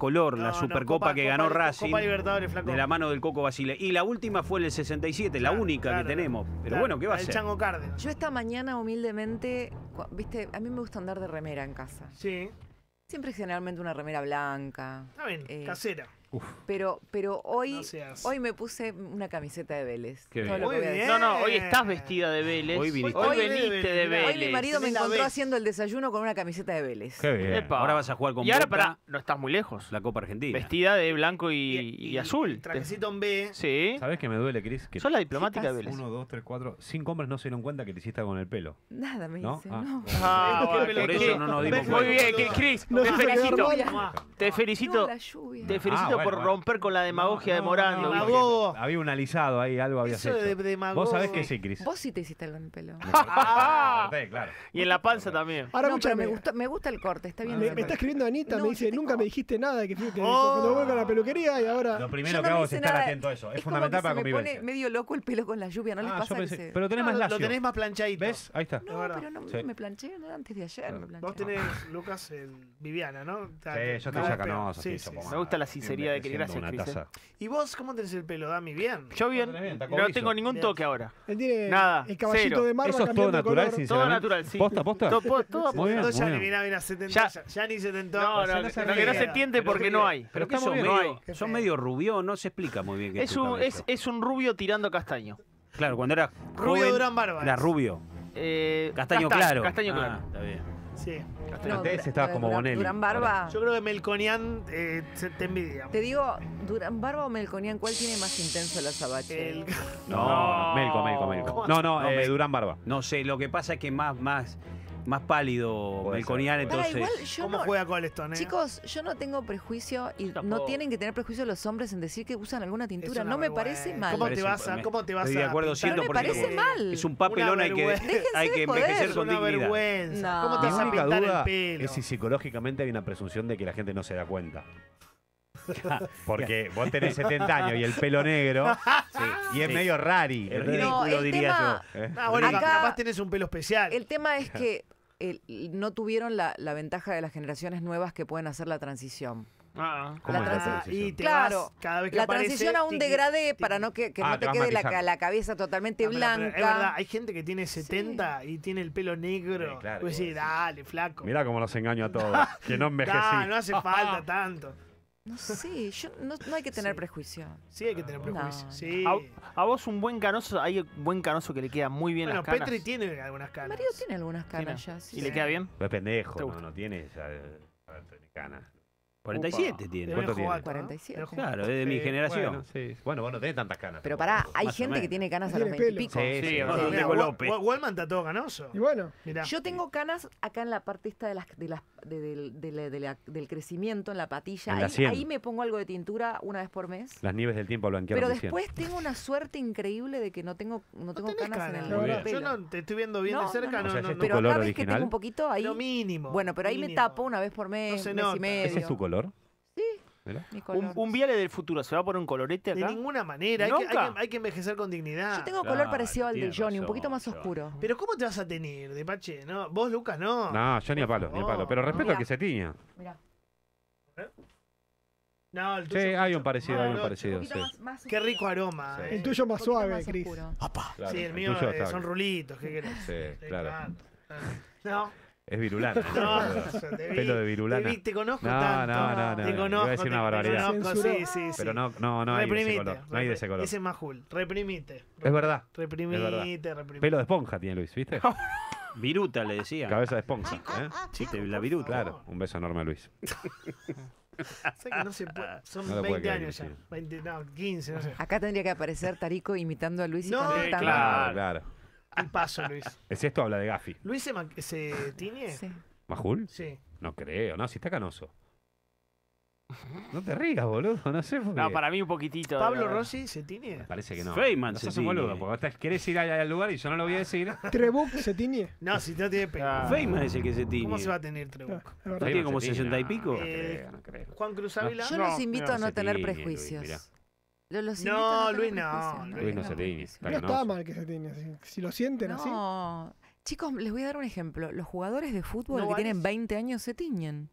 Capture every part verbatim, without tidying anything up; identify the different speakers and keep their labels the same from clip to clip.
Speaker 1: color,
Speaker 2: No,
Speaker 1: la
Speaker 2: no,
Speaker 1: Supercopa
Speaker 2: Copa-
Speaker 1: que
Speaker 2: Copa-
Speaker 1: ganó
Speaker 2: Copa
Speaker 1: Racing
Speaker 2: Libertadores, flaco.
Speaker 1: de la mano del Coco Basile. Y la última fue el sesenta y siete,
Speaker 2: Claro,
Speaker 1: la única
Speaker 2: claro,
Speaker 1: que tenemos. Pero
Speaker 2: claro,
Speaker 1: bueno, ¿qué va a
Speaker 2: el
Speaker 1: ser?
Speaker 2: Chango Cárdenas.
Speaker 3: Yo esta mañana humildemente, cu- viste, a mí me gusta andar de remera en casa.
Speaker 2: Sí,
Speaker 3: Siempre generalmente una remera blanca.
Speaker 2: está bien,
Speaker 3: Eh,
Speaker 2: casera.
Speaker 3: Pero, pero hoy,
Speaker 2: No seas-
Speaker 3: hoy me puse una camiseta de Vélez.
Speaker 1: Qué
Speaker 3: Todo
Speaker 1: bien.
Speaker 3: lo que
Speaker 2: Muy
Speaker 3: voy a decir.
Speaker 2: bien.
Speaker 4: No, no, hoy estás vestida de Vélez.
Speaker 1: Hoy viniste.
Speaker 4: Hoy
Speaker 2: Hoy
Speaker 4: veniste
Speaker 2: de
Speaker 4: de
Speaker 2: Vélez.
Speaker 4: Vélez.
Speaker 3: Hoy mi marido me
Speaker 2: Tenés la
Speaker 3: encontró
Speaker 2: B.
Speaker 3: haciendo el desayuno con una camiseta de Vélez.
Speaker 1: Qué bien.
Speaker 4: Epa.
Speaker 1: Ahora vas a jugar con
Speaker 4: Y ahora
Speaker 1: Boca,
Speaker 4: para, no estás muy lejos.
Speaker 1: la Copa Argentina.
Speaker 4: Vestida de blanco y, y azul.
Speaker 2: Trajecito en B.
Speaker 4: Sí.
Speaker 5: ¿Sabés que me duele, Cris? Que
Speaker 4: Sos la diplomática de
Speaker 3: ¿Qué
Speaker 4: Vélez.
Speaker 5: uno, dos, tres, cuatro, cinco hombres no se dieron cuenta que te hiciste con el pelo.
Speaker 3: Nada me
Speaker 5: ¿No?
Speaker 3: dice,
Speaker 5: Ah,
Speaker 3: no.
Speaker 4: Ah,
Speaker 2: Qué
Speaker 4: bueno,
Speaker 2: pelotudo.
Speaker 1: por
Speaker 4: ¿qué?
Speaker 1: eso no nos dimos
Speaker 2: Ves,
Speaker 4: Muy
Speaker 1: cuenta.
Speaker 4: bien, que Cris,
Speaker 6: No
Speaker 4: te
Speaker 6: se hizo quedar
Speaker 4: felicito.
Speaker 6: mal.
Speaker 4: Te
Speaker 3: No,
Speaker 4: felicito.
Speaker 3: la lluvia.
Speaker 4: Te felicito
Speaker 5: Ah, bueno,
Speaker 4: por
Speaker 5: bueno.
Speaker 4: romper con la demagogia de
Speaker 5: No, no,
Speaker 4: Morando.
Speaker 5: no,
Speaker 4: ¿viste?
Speaker 2: Demagogo.
Speaker 5: Había un alisado ahí, algo habías
Speaker 2: Eso
Speaker 5: hecho.
Speaker 2: de demagogo.
Speaker 5: Vos sabés que sí, Cris.
Speaker 3: Vos sí te hiciste algo en el pelo.
Speaker 4: Ah.
Speaker 5: Sí, claro.
Speaker 4: Y en la panza también.
Speaker 6: Ahora
Speaker 3: no, pero
Speaker 6: escúchame.
Speaker 3: me gusta, me gusta el corte, está bien.
Speaker 6: Me,
Speaker 3: ese
Speaker 6: me está
Speaker 3: corte.
Speaker 6: escribiendo Anita,
Speaker 3: No,
Speaker 6: me
Speaker 3: yo
Speaker 6: dice,
Speaker 3: tengo-
Speaker 6: nunca me dijiste nada, que, que
Speaker 2: Oh.
Speaker 6: cuando vuelvo a la peluquería y ahora...
Speaker 5: Lo primero
Speaker 3: Yo
Speaker 5: que
Speaker 3: no
Speaker 5: hago
Speaker 3: me
Speaker 5: es
Speaker 3: hice
Speaker 5: estar
Speaker 3: nada.
Speaker 5: atento a eso. Es,
Speaker 3: Es como
Speaker 5: fundamental
Speaker 3: que
Speaker 5: para
Speaker 3: se me
Speaker 5: convivencia.
Speaker 3: pone medio loco el pelo con la lluvia, ¿no les
Speaker 5: Ah,
Speaker 3: pasa
Speaker 5: yo
Speaker 3: que
Speaker 5: pensé-
Speaker 3: se-
Speaker 5: Pero tenés
Speaker 2: No,
Speaker 5: más
Speaker 2: lo-
Speaker 5: lacio.
Speaker 2: Lo tenés más planchadito.
Speaker 5: ¿Ves? Ahí está.
Speaker 3: No,
Speaker 2: verdad.
Speaker 3: pero no
Speaker 5: Sí.
Speaker 3: me planché no, antes de ayer. Me planché.
Speaker 2: Vos tenés, Lucas, el Viviana, ¿no?
Speaker 5: Sí, yo
Speaker 2: No,
Speaker 5: estoy ya
Speaker 2: pero-
Speaker 5: canoso.
Speaker 2: sí,
Speaker 5: sí,
Speaker 2: sí,
Speaker 5: yo
Speaker 2: sí.
Speaker 5: pongo
Speaker 4: Me gusta la
Speaker 5: nada.
Speaker 4: sinceridad de que
Speaker 5: Envejeciendo
Speaker 4: gracias,
Speaker 5: una
Speaker 4: Cris,
Speaker 5: taza.
Speaker 2: ¿Y vos cómo tenés el pelo, Dami? Bien.
Speaker 4: Yo bien.
Speaker 5: tenés bien, está
Speaker 4: No
Speaker 5: cobrizo.
Speaker 4: tengo ningún
Speaker 2: Bien.
Speaker 4: toque ahora.
Speaker 6: Él tiene
Speaker 4: Nada,
Speaker 6: el caballito
Speaker 4: cero.
Speaker 6: de barba
Speaker 5: Eso es todo
Speaker 6: cambiando de
Speaker 5: natural,
Speaker 6: color.
Speaker 5: sinceramente.
Speaker 4: Todo natural, sí.
Speaker 5: ¿Posta, posta?
Speaker 4: Todo, todo, todo-
Speaker 5: Muy bien,
Speaker 2: No, ya
Speaker 5: muy
Speaker 2: ni
Speaker 5: bien.
Speaker 2: mira, mira, se tentó,
Speaker 4: Ya.
Speaker 2: ya, ya ni se tentó.
Speaker 4: No,
Speaker 5: no,
Speaker 4: no,
Speaker 5: no se
Speaker 4: lo que no
Speaker 5: ríe.
Speaker 4: se entiende porque no hay.
Speaker 1: Pero que
Speaker 5: estamos
Speaker 1: son
Speaker 5: bien.
Speaker 4: No
Speaker 1: medio,
Speaker 4: hay.
Speaker 1: son medio rubio, no se explica muy bien qué es
Speaker 4: Es
Speaker 1: tu
Speaker 4: un, es,
Speaker 1: cabello.
Speaker 4: es un rubio tirando castaño.
Speaker 1: Claro, cuando era
Speaker 2: Rubio
Speaker 1: joven,
Speaker 2: Durán Barba.
Speaker 1: era rubio.
Speaker 4: Eh,
Speaker 1: Castaño, claro.
Speaker 4: Castaño
Speaker 1: Ah,
Speaker 4: claro.
Speaker 1: está bien.
Speaker 2: Sí.
Speaker 4: Castaño.
Speaker 5: Antes
Speaker 3: Dura-
Speaker 5: estabas como
Speaker 3: Durán-
Speaker 5: Bonelli.
Speaker 3: Durán Barba.
Speaker 2: Yo creo que Melconian eh, se te envidia.
Speaker 3: Te digo, Durán Barba o Melconian, ¿cuál tiene más intenso el azabache?
Speaker 2: El...
Speaker 5: No, Melco, Melco, Melco. No, no,
Speaker 1: No,
Speaker 5: eh,
Speaker 1: me-
Speaker 5: Durán Barba.
Speaker 1: No sé, lo que pasa es que más, más, más pálido
Speaker 5: Puede
Speaker 1: Melconian,
Speaker 5: ser,
Speaker 3: Pará,
Speaker 1: entonces.
Speaker 3: igual yo
Speaker 2: ¿Cómo
Speaker 3: no-
Speaker 2: juega Colston, eh?
Speaker 3: Chicos, yo no tengo prejuicio y no
Speaker 4: tampoco.
Speaker 3: tienen que tener prejuicio los hombres en decir que usan alguna
Speaker 2: Es
Speaker 3: tintura.
Speaker 2: una
Speaker 3: no me
Speaker 2: vergüenza.
Speaker 3: parece mal.
Speaker 2: ¿Cómo te
Speaker 1: Parece-
Speaker 2: vas a,
Speaker 1: me-
Speaker 2: cómo te vas
Speaker 1: estoy de
Speaker 2: a
Speaker 1: acuerdo
Speaker 2: pintar?
Speaker 1: cien por ciento.
Speaker 3: No me parece mal.
Speaker 1: Es un papelón,
Speaker 2: Una
Speaker 1: hay que,
Speaker 2: vergüenza.
Speaker 3: Déjense
Speaker 1: hay que
Speaker 3: de joder.
Speaker 1: envejecer
Speaker 2: Es
Speaker 1: con
Speaker 2: una
Speaker 1: dignidad.
Speaker 2: vergüenza.
Speaker 3: No.
Speaker 2: ¿Cómo te
Speaker 5: Mi
Speaker 2: vas a
Speaker 5: única
Speaker 2: pintar
Speaker 5: duda
Speaker 2: el pelo?
Speaker 5: es si psicológicamente hay una presunción de que la gente no se da cuenta. Porque vos tenés setenta años y el pelo negro y es
Speaker 1: Sí.
Speaker 5: medio rari.
Speaker 1: Es
Speaker 3: No,
Speaker 1: ridículo,
Speaker 3: el
Speaker 1: diría
Speaker 3: tema-
Speaker 1: yo.
Speaker 5: ¿Eh?
Speaker 2: Ah, bueno,
Speaker 3: Acá-
Speaker 2: capaz tenés un pelo especial.
Speaker 3: El tema es que el- no tuvieron la, la ventaja de las generaciones nuevas que pueden hacer la transición.
Speaker 4: Ah,
Speaker 5: ¿Cómo
Speaker 3: La
Speaker 5: es la
Speaker 3: transi-
Speaker 5: transición?
Speaker 2: y te
Speaker 3: Claro,
Speaker 2: vas cada vez que
Speaker 3: La
Speaker 2: aparece,
Speaker 3: transición a un
Speaker 2: tiqui,
Speaker 3: degradé
Speaker 2: tiqui.
Speaker 3: para no que, que
Speaker 5: Ah,
Speaker 3: no
Speaker 5: te
Speaker 3: te
Speaker 5: vas
Speaker 3: quede la, ca-
Speaker 5: matizando.
Speaker 3: la cabeza totalmente
Speaker 2: Ah, pero- pero
Speaker 3: blanca.
Speaker 2: Es verdad, hay gente que tiene setenta y tiene el pelo negro.
Speaker 5: Sí, claro,
Speaker 2: Vos decís,
Speaker 5: vos decís.
Speaker 2: dale, flaco.
Speaker 5: Mirá cómo los engaño a todos. Que no envejecí.
Speaker 2: No, no hace falta tanto.
Speaker 3: No sé, yo, no, no hay que tener
Speaker 2: Sí.
Speaker 3: prejuicio.
Speaker 2: Sí, hay que tener prejuicio.
Speaker 3: No.
Speaker 2: Sí.
Speaker 4: A, a vos un buen canoso, hay un buen canoso que le queda muy bien
Speaker 2: Bueno,
Speaker 4: las canas.
Speaker 2: Petri tiene algunas canas.
Speaker 3: Mario tiene algunas canas
Speaker 4: Tiene.
Speaker 3: ya. sí.
Speaker 4: ¿Y le queda bien?
Speaker 5: Es pendejo,
Speaker 4: ¿Te
Speaker 5: no,
Speaker 4: gusta?
Speaker 5: no tiene esa eh, a ver, tiene ganas.
Speaker 1: cuarenta y siete tiene.
Speaker 2: De
Speaker 5: ¿Cuánto
Speaker 2: ojo
Speaker 5: tiene?
Speaker 2: alto, ¿no?
Speaker 3: cuarenta y siete.
Speaker 2: De ojo
Speaker 1: Claro,
Speaker 2: alto.
Speaker 1: es de mi
Speaker 5: Sí,
Speaker 1: generación.
Speaker 5: Bueno, sí. Bueno, vos no tenés tantas canas.
Speaker 3: Pero
Speaker 5: tampoco.
Speaker 3: pará, hay
Speaker 1: Más o
Speaker 3: gente que
Speaker 1: menos.
Speaker 3: tiene canas a
Speaker 6: Tiene
Speaker 3: los veinte y
Speaker 6: pelo.
Speaker 3: pico.
Speaker 5: Sí, sí,
Speaker 4: Sí,
Speaker 5: es
Speaker 4: verdad.
Speaker 5: verdad.
Speaker 2: Mirá,
Speaker 1: Diego
Speaker 2: Wa-
Speaker 1: López.
Speaker 2: Wa- Wallman está todo ganoso.
Speaker 6: Y bueno,
Speaker 2: Mirá.
Speaker 3: Yo tengo canas acá en la parte esta de las, de las, de- del- de la- de la- del crecimiento, en la patilla.
Speaker 5: En la
Speaker 3: Ahí,
Speaker 5: sien.
Speaker 3: ahí me pongo algo de tintura una vez por mes.
Speaker 5: Las nieves del tiempo blanquearon
Speaker 3: Pero
Speaker 5: mi sien.
Speaker 3: después tengo una suerte increíble de que no tengo, no
Speaker 2: No
Speaker 3: tengo
Speaker 2: tenés
Speaker 3: canas,
Speaker 2: canas.
Speaker 3: en el
Speaker 5: Muy bien.
Speaker 3: pelo.
Speaker 2: Yo no te estoy viendo bien
Speaker 3: No,
Speaker 2: de cerca,
Speaker 3: no,
Speaker 2: no,
Speaker 5: O sea,
Speaker 2: no,
Speaker 5: ese es
Speaker 2: no.
Speaker 5: tu
Speaker 3: Pero
Speaker 5: color
Speaker 3: acá ves que
Speaker 5: original?
Speaker 3: tengo un poquito ahí.
Speaker 2: Pero mínimo.
Speaker 3: Bueno, pero ahí me
Speaker 2: mínimo.
Speaker 3: tapo una vez por mes,
Speaker 2: No se
Speaker 3: mes
Speaker 2: nota.
Speaker 3: y medio.
Speaker 5: ¿Ese es tu color?
Speaker 3: Sí.
Speaker 5: Mirá.
Speaker 3: Mi color.
Speaker 4: Un, un viale del futuro, ¿se va a poner un colorete
Speaker 2: De
Speaker 4: acá?
Speaker 2: ninguna manera. Hay que, hay,
Speaker 4: ¿Nunca?
Speaker 2: que, hay que envejecer con dignidad.
Speaker 3: Yo tengo
Speaker 1: Claro,
Speaker 3: color parecido al de
Speaker 1: tiene
Speaker 3: Johnny, un
Speaker 1: razón,
Speaker 3: poquito más
Speaker 1: Johnny.
Speaker 3: oscuro.
Speaker 2: Pero ¿cómo te vas a tener, de Pache? ¿No? Vos, Lucas, no.
Speaker 5: No, yo ni a palo, ni a palo. Pero respeto
Speaker 3: Mira.
Speaker 5: al que se tiña.
Speaker 3: Mirá.
Speaker 2: No, el
Speaker 5: Sí,
Speaker 2: tuyo.
Speaker 5: hay un parecido, hay un
Speaker 2: no,
Speaker 5: parecido,
Speaker 3: Un
Speaker 5: sí.
Speaker 3: poquito más- más
Speaker 2: Qué
Speaker 3: oscuro.
Speaker 2: rico aroma.
Speaker 5: Sí.
Speaker 2: eh.
Speaker 6: el tuyo
Speaker 3: Un
Speaker 6: más
Speaker 3: poquito
Speaker 6: suave,
Speaker 3: más
Speaker 6: Cris.
Speaker 3: oscuro.
Speaker 5: Claro,
Speaker 2: Sí, el
Speaker 5: el
Speaker 2: mío
Speaker 5: tuyo
Speaker 2: eh,
Speaker 5: está-
Speaker 2: son rulitos. ¿Qué querés?
Speaker 5: Sí, claro.
Speaker 2: No,
Speaker 5: Es virulana.
Speaker 2: no, te vi,
Speaker 5: Pelo de virulana.
Speaker 2: Te, vi, te conozco
Speaker 5: No,
Speaker 2: tanto.
Speaker 5: no, no, no,
Speaker 2: Te
Speaker 5: no.
Speaker 2: conozco.
Speaker 5: Iba a decir
Speaker 2: te-
Speaker 5: una
Speaker 2: te
Speaker 5: barbaridad.
Speaker 2: conozco,
Speaker 6: Censuró.
Speaker 2: sí, sí, sí.
Speaker 5: Pero no, no, no hay de ese
Speaker 2: reprimite.
Speaker 5: color. No hay de ese color.
Speaker 2: Ese es Majul. Reprimite.
Speaker 5: Es verdad.
Speaker 2: Reprimite, reprimite.
Speaker 5: Pelo de esponja tiene Luis, ¿viste?
Speaker 1: Viruta le decía.
Speaker 5: Cabeza de esponja. ¿eh?
Speaker 1: Chiste, la viruta.
Speaker 5: Claro, un beso enorme a Luis.
Speaker 2: Sé que no se puede. Son
Speaker 5: No lo puede
Speaker 2: veinte
Speaker 5: creer,
Speaker 2: años ya.
Speaker 5: sí.
Speaker 2: veinte, no, quince, no sé.
Speaker 3: Acá tendría que aparecer Tarico imitando a Luis y
Speaker 2: No,
Speaker 3: contestando.
Speaker 5: Claro, claro.
Speaker 2: Y paso, Luis.
Speaker 5: Es esto habla de Gafi.
Speaker 2: ¿Luis se, ma- se tiñe?
Speaker 3: Sí.
Speaker 5: ¿Majul?
Speaker 2: Sí.
Speaker 5: No creo, no, si está canoso. No te rías, boludo, no sé por qué.
Speaker 4: No, para mí un poquitito.
Speaker 2: ¿Pablo
Speaker 4: eh,
Speaker 2: Rossi se tiñe?
Speaker 5: Me parece que no.
Speaker 1: Feynman
Speaker 5: no
Speaker 1: se
Speaker 5: sos un
Speaker 1: tiñe.
Speaker 5: boludo, porque vos querés ir allá al lugar y yo no lo voy a decir.
Speaker 6: Trebuch se tiñe.
Speaker 2: No, si no tiene pelo.
Speaker 4: Ah.
Speaker 1: Feynman es el que se tiñe.
Speaker 2: ¿Cómo se va a tener
Speaker 6: Ah,
Speaker 2: Trebuch?
Speaker 6: es verdad.
Speaker 1: ¿No tiene como
Speaker 5: se tiñe,
Speaker 1: sesenta y
Speaker 5: no,
Speaker 1: pico?
Speaker 5: No
Speaker 2: Eh,
Speaker 5: creo, no creo.
Speaker 2: Juan Cruz Ávila.
Speaker 3: Yo
Speaker 4: No,
Speaker 3: los invito
Speaker 4: no
Speaker 3: a no
Speaker 5: se
Speaker 3: tener
Speaker 5: tiñe, Luis,
Speaker 3: prejuicios.
Speaker 5: mirá.
Speaker 3: Los, los
Speaker 2: No,
Speaker 3: invito a no
Speaker 2: Luis,
Speaker 3: tener
Speaker 2: no,
Speaker 3: prejuicios,
Speaker 2: Luis
Speaker 3: tengan
Speaker 5: no se tiñe,
Speaker 3: prejuicios.
Speaker 5: está
Speaker 6: No está
Speaker 5: canoso.
Speaker 6: mal que se tiñe así. Si lo sienten así.
Speaker 3: No. Chicos, les voy a dar un ejemplo. Los jugadores de fútbol
Speaker 2: No
Speaker 3: que tienen
Speaker 2: vales.
Speaker 3: veinte años se tiñen.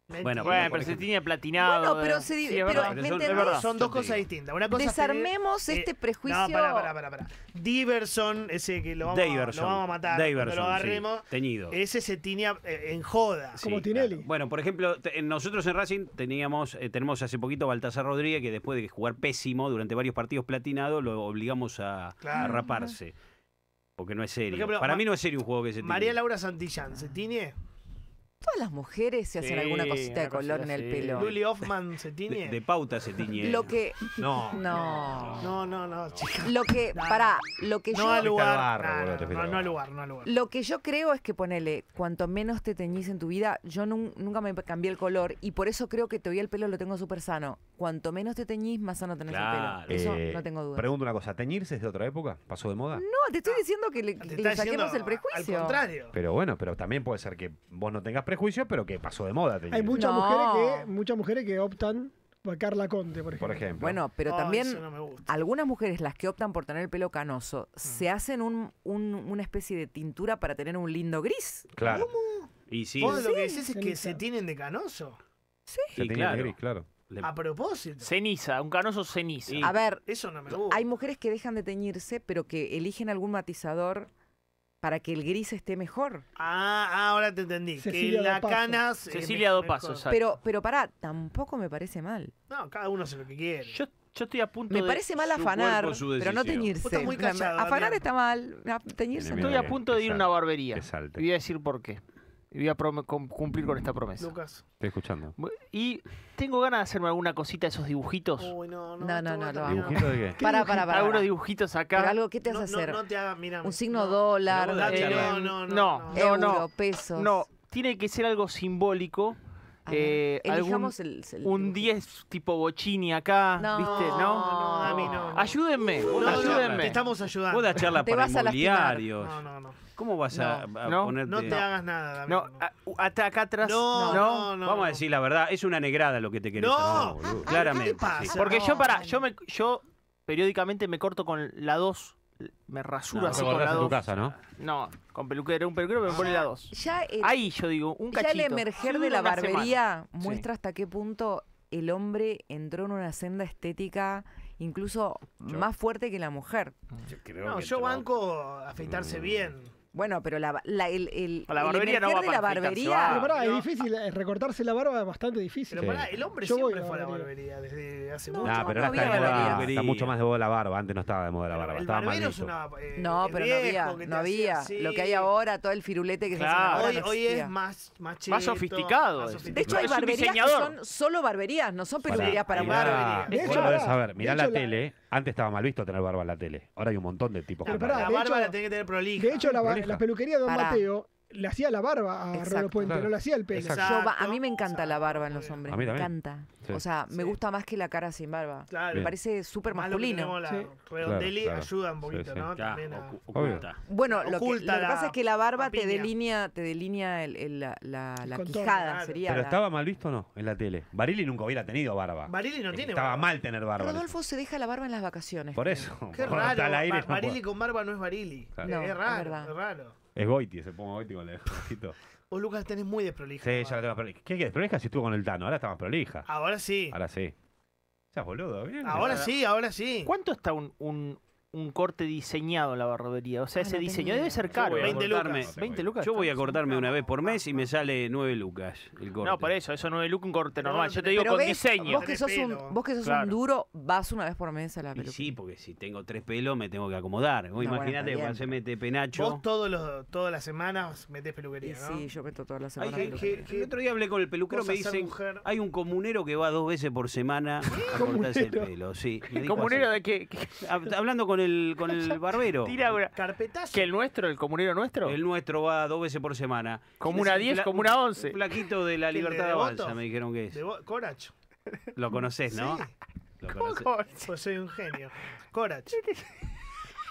Speaker 1: Bueno,
Speaker 4: Bueno,
Speaker 1: por
Speaker 4: pero se
Speaker 1: ejemplo.
Speaker 4: tiene platinado.
Speaker 3: Bueno, pero
Speaker 4: eh.
Speaker 3: se di-
Speaker 4: Sí, es
Speaker 3: pero
Speaker 4: verdad.
Speaker 3: ¿me
Speaker 1: Eso es
Speaker 3: entendés?
Speaker 1: verdad.
Speaker 2: Son dos
Speaker 1: Yo te
Speaker 2: cosas
Speaker 1: digo.
Speaker 2: distintas. Una cosa es tener-
Speaker 3: Desarmemos este prejuicio.
Speaker 2: No, pará, pará, pará, pará. Diverson, ese que lo vamos, a-
Speaker 1: Daverson.
Speaker 2: lo vamos a matar.
Speaker 1: Daverson,
Speaker 2: cuando lo agarremos.
Speaker 1: sí, teñido.
Speaker 2: Ese se tiña eh, en joda.
Speaker 6: Como
Speaker 1: Sí,
Speaker 6: Tinelli.
Speaker 1: claro. Bueno, por ejemplo, te- nosotros en Racing teníamos, eh, tenemos hace poquito a Baltasar Rodríguez, que después de jugar pésimo durante varios partidos platinado, lo obligamos a,
Speaker 2: Claro.
Speaker 1: a raparse. Porque no es serio.
Speaker 2: Por ejemplo,
Speaker 1: Para
Speaker 2: Ma-
Speaker 1: mí no es serio un juego que se tiñe.
Speaker 2: María Laura Santillán, ¿se tiñe?
Speaker 3: Todas las mujeres se hacen
Speaker 4: Sí,
Speaker 3: alguna cosita de
Speaker 4: una
Speaker 3: color en
Speaker 4: cosita
Speaker 3: el
Speaker 4: así.
Speaker 3: pelo.
Speaker 2: Luli Hoffman, ¿se tiñe?
Speaker 1: De, de pauta se tiñe.
Speaker 3: Lo que.
Speaker 5: No.
Speaker 3: No.
Speaker 2: No, no, no, chica.
Speaker 3: Lo que.
Speaker 2: No.
Speaker 3: Pará, lo que
Speaker 2: No
Speaker 3: yo.
Speaker 2: al lugar.
Speaker 5: barro,
Speaker 2: No,
Speaker 5: boludo,
Speaker 2: no,
Speaker 5: te fuiste
Speaker 2: no,
Speaker 5: al
Speaker 2: no al
Speaker 5: barro.
Speaker 2: lugar, no al lugar.
Speaker 3: Lo que yo creo es que ponele, cuanto menos te teñís en tu vida, yo nun- nunca me cambié el color y por eso creo que todavía el pelo lo tengo súper sano. Cuanto menos te teñís, más sano tenés
Speaker 1: Claro.
Speaker 3: el pelo. Eso
Speaker 5: Eh,
Speaker 3: no tengo dudas.
Speaker 5: Pregunto una cosa, ¿teñirse es de otra época? ¿Pasó de moda?
Speaker 3: No, te estoy diciendo que le,
Speaker 2: Te
Speaker 3: le
Speaker 2: está
Speaker 3: saquemos
Speaker 2: diciendo
Speaker 3: el prejuicio.
Speaker 2: Al contrario.
Speaker 5: Pero bueno, pero también puede ser que vos no tengas prejuicio, pero que pasó de moda
Speaker 6: Hay
Speaker 5: teñirse.
Speaker 6: muchas,
Speaker 3: No.
Speaker 6: mujeres que, muchas mujeres que optan por Carla Conte, por ejemplo.
Speaker 5: Por ejemplo.
Speaker 3: Bueno, pero
Speaker 2: No,
Speaker 3: también
Speaker 2: eso no me gusta.
Speaker 3: algunas mujeres, las que optan por tener el pelo canoso,
Speaker 2: Mm.
Speaker 3: se hacen un, un- una especie de tintura para tener un lindo gris.
Speaker 5: Claro.
Speaker 1: Y sí,
Speaker 2: Vos lo que decís es que
Speaker 6: ceniza.
Speaker 2: se tienen de canoso.
Speaker 3: Sí.
Speaker 5: Se
Speaker 1: y
Speaker 5: teñía
Speaker 1: claro.
Speaker 5: de gris, claro.
Speaker 1: Le-
Speaker 2: A propósito.
Speaker 4: Ceniza, un canoso ceniza.
Speaker 1: Sí.
Speaker 3: A ver,
Speaker 2: Eso no me gusta.
Speaker 3: hay mujeres que dejan de teñirse, pero que eligen algún matizador para que el gris esté mejor.
Speaker 2: Ah, ah, ahora te entendí.
Speaker 6: Cecilia
Speaker 2: que la
Speaker 6: Dopazo.
Speaker 2: canas. eh,
Speaker 4: Cecilia
Speaker 2: me-
Speaker 4: Dopazo,
Speaker 2: mejor.
Speaker 4: exacto.
Speaker 3: Pero, pero pará, tampoco me parece mal.
Speaker 2: No, cada uno hace lo que quiere.
Speaker 4: Yo, yo estoy a punto
Speaker 3: Me
Speaker 4: de.
Speaker 3: parece mal
Speaker 1: su
Speaker 3: afanar,
Speaker 1: cuerpo, su
Speaker 3: pero no
Speaker 1: decisión.
Speaker 3: teñirse.
Speaker 2: Vos estás muy
Speaker 3: O sea,
Speaker 2: callado,
Speaker 3: afanar
Speaker 2: Damián.
Speaker 3: está mal, a- teñirse
Speaker 5: Viene
Speaker 3: no.
Speaker 4: Estoy a
Speaker 5: bien,
Speaker 4: punto de
Speaker 5: que
Speaker 4: ir a una
Speaker 5: salte,
Speaker 4: barbería.
Speaker 5: que salte.
Speaker 4: Y voy a decir por qué. Y voy a prom- com- cumplir con esta promesa.
Speaker 2: Lucas.
Speaker 5: Estoy escuchando.
Speaker 4: Y tengo ganas de hacerme alguna cosita de esos dibujitos.
Speaker 2: Uy, no, no.
Speaker 3: No, no,
Speaker 2: esto
Speaker 3: no,
Speaker 2: va a
Speaker 3: lo
Speaker 2: terminar.
Speaker 5: ¿Dibujito de qué?
Speaker 3: Pará, pará, pará.
Speaker 4: Algunos
Speaker 3: pará.
Speaker 4: dibujitos acá.
Speaker 3: Pero algo, ¿qué te
Speaker 2: No,
Speaker 3: hace
Speaker 2: no,
Speaker 3: hacer?
Speaker 2: no te hagas, mira.
Speaker 3: Un signo
Speaker 2: no.
Speaker 3: dólar,
Speaker 1: No,
Speaker 2: Date,
Speaker 1: eh,
Speaker 2: no, no, no,
Speaker 4: no.
Speaker 2: no.
Speaker 4: No,
Speaker 3: euro,
Speaker 4: no.
Speaker 3: pesos.
Speaker 4: No, tiene que ser algo simbólico.
Speaker 3: A ver,
Speaker 4: eh, algún-
Speaker 3: elijamos el, el
Speaker 4: un
Speaker 3: dibujito.
Speaker 4: diez tipo Bocini acá,
Speaker 3: No,
Speaker 4: ¿viste?
Speaker 2: No,
Speaker 4: ¿No?
Speaker 2: no, a mí no. no.
Speaker 4: Ayúdenme,
Speaker 2: No, no,
Speaker 4: ayúdenme.
Speaker 2: te estamos ayudando.
Speaker 1: Vos das charla
Speaker 3: Te
Speaker 1: para
Speaker 3: vas a lastimar.
Speaker 1: inmobiliarios.
Speaker 2: No, no, no.
Speaker 1: ¿Cómo vas a, a
Speaker 4: No,
Speaker 1: ponerte...?
Speaker 2: No te hagas nada, Damián.
Speaker 4: No, a- hasta acá atrás.
Speaker 2: No, no, no.
Speaker 1: Vamos a decir la verdad, es una negrada lo que te querés
Speaker 2: No.
Speaker 1: hacer, boludo.
Speaker 2: Ay,
Speaker 1: Claramente.
Speaker 2: ¿qué te pasa?
Speaker 1: sí.
Speaker 4: Porque
Speaker 3: No,
Speaker 4: yo, para,
Speaker 3: no.
Speaker 4: yo, me, yo periódicamente me corto con la dos. Me rasuro
Speaker 1: No,
Speaker 4: así
Speaker 5: Te
Speaker 4: con
Speaker 5: acordás
Speaker 4: la
Speaker 5: en tu
Speaker 4: dos.
Speaker 5: casa, ¿no?
Speaker 4: No, con peluquero. Un peluquero me pone la dos.
Speaker 3: Ya el,
Speaker 4: Ahí yo digo, un
Speaker 3: ya
Speaker 4: cachito.
Speaker 3: el emerger
Speaker 4: Sí,
Speaker 3: de la
Speaker 4: una semana.
Speaker 3: barbería
Speaker 4: Sí.
Speaker 3: muestra hasta qué punto el hombre entró en una senda estética incluso más fuerte que la mujer.
Speaker 1: Yo creo
Speaker 2: No,
Speaker 1: que
Speaker 2: yo
Speaker 1: te va-
Speaker 2: banco afeitarse bien.
Speaker 3: Bueno, pero la, la- el, el,
Speaker 4: A la
Speaker 3: el
Speaker 4: barbería no
Speaker 3: emerger
Speaker 4: va
Speaker 3: de la
Speaker 4: para afeitarse,
Speaker 3: barbería...
Speaker 4: va.
Speaker 6: Pero pará,
Speaker 2: pero-
Speaker 6: es difícil, eh, recortarse la barba es bastante difícil.
Speaker 2: Pero
Speaker 5: Sí.
Speaker 2: pará, el hombre
Speaker 6: Yo voy
Speaker 2: siempre
Speaker 6: a la
Speaker 2: fue a la
Speaker 6: barbería.
Speaker 2: barbería desde hace
Speaker 3: No,
Speaker 2: mucho.
Speaker 5: Nah,
Speaker 3: yo
Speaker 5: pero
Speaker 3: no
Speaker 5: ahora está,
Speaker 3: había
Speaker 5: de moda,
Speaker 1: barbería.
Speaker 5: está mucho más de moda la barba. Antes no estaba de moda la barba.
Speaker 2: el
Speaker 5: Estaba mal
Speaker 2: barbero es
Speaker 5: visto.
Speaker 2: una. eh,
Speaker 3: No,
Speaker 2: el
Speaker 3: pero no
Speaker 2: viejo
Speaker 3: había,
Speaker 2: que te
Speaker 3: no
Speaker 2: hacía
Speaker 3: había.
Speaker 2: así.
Speaker 3: Lo que hay ahora, todo el firulete que se hace
Speaker 4: Claro.
Speaker 3: ahora
Speaker 2: Hoy,
Speaker 3: no
Speaker 2: hoy
Speaker 3: existía.
Speaker 2: es más, más cheto,
Speaker 4: Más sofisticado.
Speaker 2: más
Speaker 4: De
Speaker 3: De
Speaker 2: sofisticado.
Speaker 3: hecho, hay
Speaker 4: Es un
Speaker 3: barberías que
Speaker 4: diseñador.
Speaker 3: son solo barberías, no son
Speaker 5: Pará,
Speaker 3: peluquerías para
Speaker 2: hay
Speaker 3: mujeres.
Speaker 2: barbería.
Speaker 6: De
Speaker 5: Vos
Speaker 6: hecho,
Speaker 5: lo debes
Speaker 6: pará,
Speaker 5: saber.
Speaker 6: de
Speaker 5: Mirá
Speaker 6: hecho,
Speaker 5: la
Speaker 6: la-
Speaker 5: tele. Antes estaba mal visto tener barba en la tele. Ahora hay un montón de tipos
Speaker 6: Pero
Speaker 5: con
Speaker 6: pará,
Speaker 2: La
Speaker 5: barba.
Speaker 6: de
Speaker 2: barba
Speaker 6: hecho-
Speaker 2: la tenés que tener prolija.
Speaker 6: De hecho, la, ba-
Speaker 5: Prolija.
Speaker 6: la peluquería de Don
Speaker 3: Pará.
Speaker 6: Mateo le hacía la barba a
Speaker 3: Exacto.
Speaker 6: Rolo Puente,
Speaker 5: Claro.
Speaker 6: no le hacía el pelo.
Speaker 2: Exacto.
Speaker 3: Yo va- a mí me encanta la barba en los hombres,
Speaker 5: A mí
Speaker 3: me
Speaker 5: también.
Speaker 3: encanta.
Speaker 5: Sí.
Speaker 3: O sea, me
Speaker 2: Sí.
Speaker 3: gusta más que la cara sin barba.
Speaker 2: Claro.
Speaker 3: Me
Speaker 5: Bien.
Speaker 3: parece súper
Speaker 2: Más lo que
Speaker 3: masculino.
Speaker 2: tenemos la
Speaker 6: Sí.
Speaker 2: Redondelli
Speaker 5: Claro, claro.
Speaker 2: ayuda un poquito,
Speaker 5: Sí, sí.
Speaker 2: ¿no?
Speaker 1: Ya,
Speaker 2: También a-
Speaker 1: ocu- oculta.
Speaker 3: Bueno, lo que,
Speaker 2: Oculta
Speaker 3: lo que
Speaker 2: la
Speaker 3: pasa es que la barba te
Speaker 2: papiña.
Speaker 3: delinea, te delinea el- el- la, la- la
Speaker 6: contorno,
Speaker 3: quijada,
Speaker 2: claro.
Speaker 3: sería.
Speaker 5: Pero
Speaker 3: la-
Speaker 5: estaba mal visto o no en la tele. Barili nunca hubiera tenido barba.
Speaker 2: Barili no tiene
Speaker 5: Estaba
Speaker 2: barba.
Speaker 5: mal tener barba.
Speaker 3: Rodolfo se deja la barba en las vacaciones.
Speaker 5: Por eso.
Speaker 2: Qué
Speaker 5: Cuando
Speaker 2: raro.
Speaker 5: está al aire,
Speaker 2: Ba-
Speaker 5: no
Speaker 2: Barili
Speaker 5: puede.
Speaker 2: con barba no es Barili.
Speaker 5: Claro.
Speaker 3: No,
Speaker 2: es
Speaker 3: es
Speaker 2: raro,
Speaker 3: verdad.
Speaker 2: es raro.
Speaker 5: Es Goiti, se ponga Goiti con el ojito.
Speaker 2: Vos, Lucas, tenés muy desprolija.
Speaker 5: Sí, ya la tengo prolija. ¿Qué quieres? Prolija si estuvo con el Tano. Ahora está más prolija.
Speaker 2: Ahora sí.
Speaker 5: Ahora sí. Ya boludo, bien.
Speaker 2: Ahora sí, ahora sí.
Speaker 4: ¿Cuánto está un, un, un corte diseñado en la barbería? O sea,
Speaker 3: Ah,
Speaker 4: ese
Speaker 3: no
Speaker 4: diseño
Speaker 3: tengo
Speaker 4: debe
Speaker 3: idea.
Speaker 4: ser
Speaker 1: Yo
Speaker 4: caro.
Speaker 1: voy a
Speaker 2: veinte
Speaker 1: cortarme-
Speaker 2: lucas.
Speaker 4: veinte lucas.
Speaker 1: Yo voy a
Speaker 4: estamos.
Speaker 1: cortarme una vez por mes y me sale nueve lucas el corte.
Speaker 4: No, por eso, eso no es look un corte
Speaker 2: No,
Speaker 4: normal.
Speaker 2: no
Speaker 4: Yo te
Speaker 2: tenés-
Speaker 4: digo
Speaker 3: Pero
Speaker 4: con
Speaker 3: ves,
Speaker 4: diseño.
Speaker 3: vos que
Speaker 2: Tenés
Speaker 3: sos, un,
Speaker 2: pelo.
Speaker 3: vos que sos
Speaker 4: Claro.
Speaker 3: un duro, vas una vez por mes a la
Speaker 1: Y
Speaker 3: peluquería.
Speaker 1: sí, porque si tengo tres pelos me tengo que acomodar. Vos
Speaker 3: No, bueno,
Speaker 1: Imagínate,
Speaker 3: está bien,
Speaker 1: cuando se mete penacho.
Speaker 2: Vos todos los, todas las semanas metés
Speaker 3: Y
Speaker 2: peluquería, ¿no?
Speaker 3: sí, yo meto todas las
Speaker 1: Ay,
Speaker 3: semanas.
Speaker 2: ¿qué-
Speaker 3: peluquería.
Speaker 1: El otro día hablé con el peluquero, me
Speaker 2: Cosa ser
Speaker 1: dicen,
Speaker 2: mujer.
Speaker 1: hay un comunero que va dos veces por semana a cortarse el
Speaker 6: Comunero.
Speaker 1: pelo. Sí, me dijo
Speaker 4: Comunero
Speaker 1: así.
Speaker 4: de que, que
Speaker 1: Hab- Hablando con el, con el barbero.
Speaker 4: tira una-
Speaker 2: Carpetazo.
Speaker 4: que el nuestro, el comunero nuestro.
Speaker 1: El nuestro va dos veces por semana.
Speaker 4: Como una
Speaker 1: Es un
Speaker 4: diez,
Speaker 1: fla-
Speaker 4: como una once.
Speaker 1: Un flaquito de la
Speaker 2: ¿Quién,
Speaker 1: libertad
Speaker 2: de
Speaker 1: de
Speaker 2: Devoto?
Speaker 1: Balsa, me dijeron que es.
Speaker 2: De vos- Corach.
Speaker 1: Lo conocés, ¿no?
Speaker 2: Sí.
Speaker 1: Lo
Speaker 4: ¿Cómo,
Speaker 1: conocés.
Speaker 4: cómo?
Speaker 2: Pues soy un genio. Corach.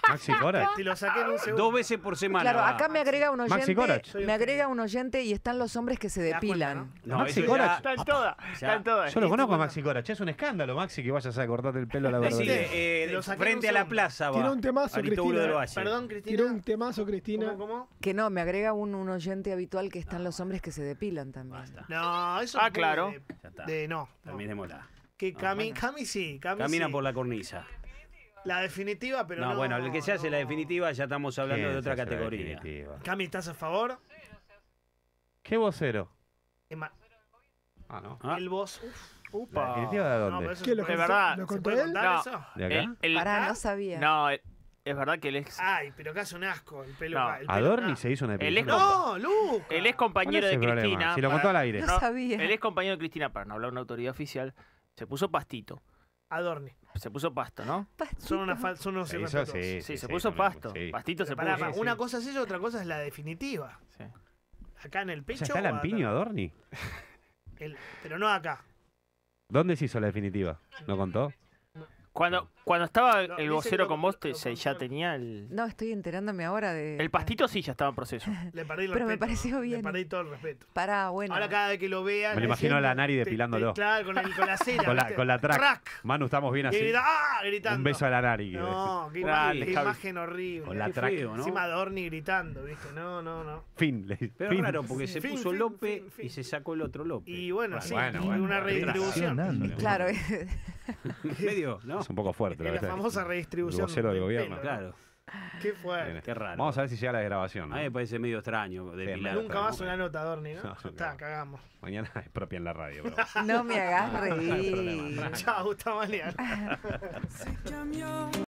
Speaker 5: Maxi Cora.
Speaker 2: Te lo saqué en un segundo.
Speaker 1: Dos veces por semana.
Speaker 3: Claro,
Speaker 1: va.
Speaker 3: acá me agrega un
Speaker 5: Maxi
Speaker 3: oyente,
Speaker 5: Corach.
Speaker 3: me agrega un oyente y están los hombres que se
Speaker 2: das cuenta,
Speaker 3: depilan.
Speaker 1: No,
Speaker 5: Maxi
Speaker 1: eso
Speaker 5: Corach.
Speaker 1: ya-
Speaker 4: Está en todas, está en todas.
Speaker 5: Yo lo conozco a
Speaker 2: bueno.
Speaker 5: Maxi Cora. Che, es un escándalo, Maxi, que vayas a cortarte el pelo a la verdad.
Speaker 1: Decile, eh,
Speaker 2: Te lo saqué en
Speaker 1: frente
Speaker 2: un
Speaker 1: a la
Speaker 2: segundo.
Speaker 1: plaza va.
Speaker 6: Tiró un temazo,
Speaker 1: Aristóbulo
Speaker 6: Cristina.
Speaker 1: del Valle.
Speaker 2: Perdón,
Speaker 6: Tiró
Speaker 2: Cristina.
Speaker 6: un temazo, Cristina.
Speaker 2: ¿Cómo, cómo?
Speaker 3: Que no, me agrega un, un oyente habitual que están los hombres que se depilan también.
Speaker 1: Basta.
Speaker 2: No, eso
Speaker 4: Ah,
Speaker 2: es muy
Speaker 4: claro.
Speaker 2: De,
Speaker 1: Ya está.
Speaker 2: de- no. no.
Speaker 1: Terminémosla.
Speaker 2: Que Cami, Cami sí, Cami
Speaker 1: Camina
Speaker 2: sí.
Speaker 1: por la cornisa.
Speaker 2: La definitiva, pero no.
Speaker 1: No, bueno, el que se hace la
Speaker 2: no.
Speaker 1: definitiva ya estamos hablando de otra categoría.
Speaker 2: Cami, ¿estás a favor?
Speaker 5: ¿Qué vocero?
Speaker 2: Emma,
Speaker 5: Ah, no.
Speaker 1: Ah,
Speaker 2: el voz. Uf,
Speaker 5: ¿La
Speaker 4: Upa.
Speaker 5: definitiva de
Speaker 2: no,
Speaker 5: dónde?
Speaker 2: pero eso
Speaker 6: ¿Qué,
Speaker 2: se
Speaker 6: lo
Speaker 2: puede-
Speaker 4: De
Speaker 6: contó-
Speaker 4: verdad.
Speaker 6: ¿Lo
Speaker 2: ¿se
Speaker 6: contó
Speaker 2: puede
Speaker 6: él?
Speaker 2: contar
Speaker 4: No.
Speaker 2: eso?
Speaker 5: ¿De acá?
Speaker 4: El- el-
Speaker 3: Pará, no sabía.
Speaker 4: no, el- es verdad que el ex,
Speaker 2: Ay, pero acá es un asco. El pelo.
Speaker 4: No.
Speaker 2: el pelo
Speaker 5: Adorni
Speaker 2: acá.
Speaker 5: se hizo una
Speaker 4: Él es
Speaker 5: depilación.
Speaker 2: No, Luca.
Speaker 4: el ex
Speaker 5: ¿Cuál
Speaker 4: compañero
Speaker 5: es
Speaker 4: de
Speaker 5: el problema?
Speaker 4: Cristina.
Speaker 5: Si lo contó al aire.
Speaker 3: No
Speaker 4: No,
Speaker 3: sabía.
Speaker 4: El ex compañero de Cristina, para no hablar de una autoridad oficial, se puso pastito.
Speaker 2: Adorni.
Speaker 4: Se puso pasto, ¿no?
Speaker 2: Son, una fal- son unos
Speaker 5: Se hizo,
Speaker 2: irrespetuosos.
Speaker 5: sí,
Speaker 4: Sí,
Speaker 5: sí,
Speaker 4: se
Speaker 5: sí,
Speaker 4: puso
Speaker 5: no,
Speaker 4: pasto.
Speaker 5: sí.
Speaker 4: Pastito se
Speaker 2: Pará,
Speaker 4: puso.
Speaker 2: pará, una cosa es eso, otra cosa es la definitiva.
Speaker 4: Sí.
Speaker 2: Acá en el pecho.
Speaker 5: ¿Ya está
Speaker 2: o
Speaker 5: Lampiño,
Speaker 2: acá?
Speaker 5: Adorni?
Speaker 2: El- pero no acá.
Speaker 5: ¿Dónde se hizo la definitiva? ¿No contó?
Speaker 4: Cuando, cuando estaba
Speaker 2: No,
Speaker 4: el
Speaker 2: dice
Speaker 4: vocero
Speaker 2: que
Speaker 4: con
Speaker 2: lo-
Speaker 4: vos, te-
Speaker 2: lo
Speaker 4: se- ya
Speaker 2: contó.
Speaker 4: tenía el.
Speaker 3: No, estoy enterándome ahora de...
Speaker 4: El pastito sí ya estaba en proceso.
Speaker 2: Le perdí el
Speaker 3: Pero me
Speaker 2: respeto,
Speaker 3: pareció
Speaker 2: ¿no?
Speaker 3: bien.
Speaker 2: Le perdí todo el respeto.
Speaker 3: Pará, bueno.
Speaker 2: Ahora cada vez que lo vea.
Speaker 5: Me lo imagino a la Nari
Speaker 2: te-
Speaker 5: depilándolo.
Speaker 2: te- Claro, con, el, con la cera.
Speaker 5: Con la-
Speaker 2: ¿viste?
Speaker 5: con la track.
Speaker 2: Crack.
Speaker 5: Manu, estamos bien
Speaker 2: Y
Speaker 5: así.
Speaker 2: grita, ¡ah! Gritando.
Speaker 5: Un beso a la Nari.
Speaker 2: No, qué,
Speaker 4: Dale,
Speaker 2: qué
Speaker 4: Javi.
Speaker 2: imagen horrible.
Speaker 5: Con la
Speaker 1: Qué
Speaker 5: track.
Speaker 1: feo, ¿no?
Speaker 2: Encima Adorni gritando, ¿viste? No, no, no.
Speaker 5: Fin. le-
Speaker 1: Pero
Speaker 5: fin.
Speaker 1: es raro porque se
Speaker 2: Fin,
Speaker 1: puso
Speaker 2: fin,
Speaker 1: Lope
Speaker 2: fin, fin.
Speaker 1: y se sacó el otro Lope.
Speaker 2: Y bueno, sí,
Speaker 5: Bueno,
Speaker 2: y
Speaker 5: bueno,
Speaker 2: una
Speaker 5: bueno,
Speaker 2: redistribución.
Speaker 3: Claro,
Speaker 1: Medio, ¿no?
Speaker 5: Es un poco fuerte.
Speaker 2: Es la
Speaker 5: verdad.
Speaker 2: famosa
Speaker 5: El
Speaker 2: redistribución.
Speaker 5: vocero del
Speaker 2: del
Speaker 5: gobierno.
Speaker 2: pelo,
Speaker 1: Claro.
Speaker 2: Qué fuerte.
Speaker 1: Qué raro.
Speaker 5: Vamos a ver si llega la grabación. ¿no?
Speaker 1: A mí me parece medio extraño depilar.
Speaker 5: Sí,
Speaker 2: Nunca
Speaker 5: pero
Speaker 2: más
Speaker 5: no.
Speaker 2: una nota, Adorni, ¿no?
Speaker 5: No,
Speaker 2: Ya está,
Speaker 5: no.
Speaker 2: cagamos.
Speaker 5: Mañana es propia en la radio. Pero...
Speaker 3: no me hagas
Speaker 5: No hay
Speaker 3: reír.
Speaker 5: problema.
Speaker 2: Chao, Gustavo Malian.